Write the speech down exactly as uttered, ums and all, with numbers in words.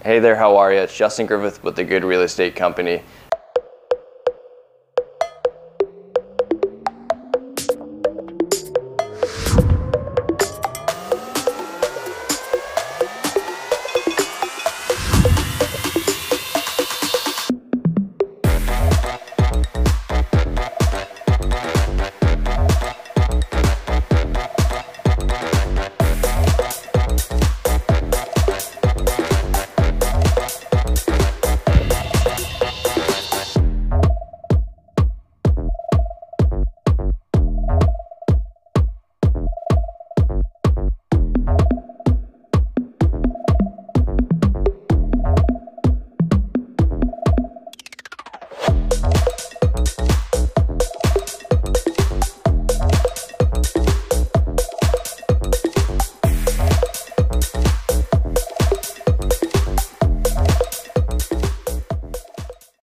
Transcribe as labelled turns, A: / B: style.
A: Hey there, how are you? It's Justin Griffith with the Good Real Estate Company.